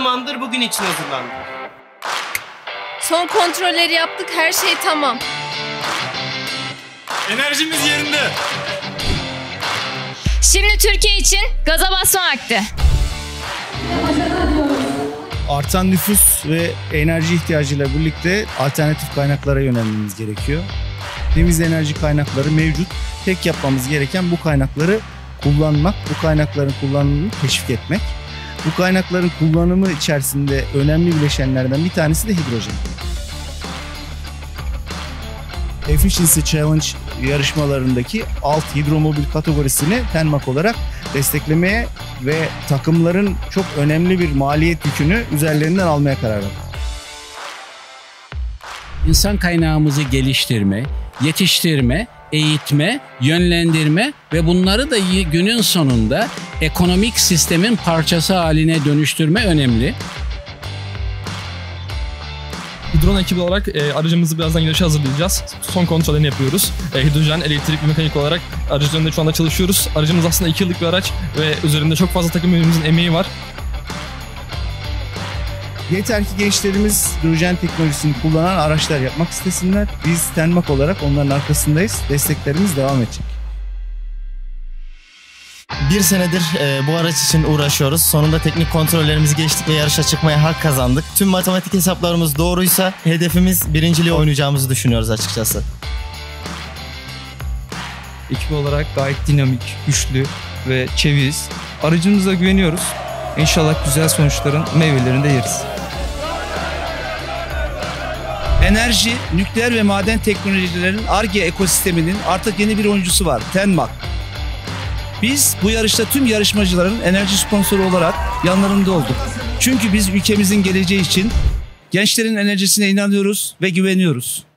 zamandır bugün için hazırlandı. Son kontrolleri yaptık, her şey tamam. Enerjimiz yerinde. Şimdi Türkiye için gaza basma vakti. Artan nüfus ve enerji ihtiyacıyla birlikte alternatif kaynaklara yönelmemiz gerekiyor. Temiz enerji kaynakları mevcut. Tek yapmamız gereken bu kaynakları kullanmak, bu kaynakların kullanımını teşvik etmek. Bu kaynakların kullanımı içerisinde önemli bileşenlerden bir tanesi de hidrojen. Efficiency Challenge yarışmalarındaki alt hidromobil kategorisini TENMAK olarak desteklemeye ve takımların çok önemli bir maliyet yükünü üzerlerinden almaya karar verdik. İnsan kaynağımızı geliştirme, yetiştirme, eğitme, yönlendirme ve bunları da günün sonunda ekonomik sistemin parçası haline dönüştürme önemli. Drone ekibi olarak aracımızı birazdan yarışa hazırlayacağız. Son kontrollerini yapıyoruz. Hidrojen, elektrik ve mekanik olarak aracın üzerinde şu anda çalışıyoruz. Aracımız aslında 2 yıllık bir araç ve üzerinde çok fazla takım üyemizin emeği var. Yeter ki gençlerimiz hidrojen teknolojisini kullanan araçlar yapmak istesinler. Biz TENMAK olarak onların arkasındayız. Desteklerimiz devam edecek. Bir senedir bu araç için uğraşıyoruz. Sonunda teknik kontrollerimizi geçtik ve yarışa çıkmaya hak kazandık. Tüm matematik hesaplarımız doğruysa hedefimiz birinciliği oynayacağımızı düşünüyoruz açıkçası. Ekip olarak gayet dinamik, güçlü ve çeviyiz. Aracımıza güveniyoruz. İnşallah güzel sonuçların meyvelerini de yeriz. Enerji, nükleer ve maden teknolojilerinin Ar-Ge ekosisteminin artık yeni bir oyuncusu var, TENMAK. Biz bu yarışta tüm yarışmacıların enerji sponsoru olarak yanlarında olduk. Çünkü biz ülkemizin geleceği için gençlerin enerjisine inanıyoruz ve güveniyoruz.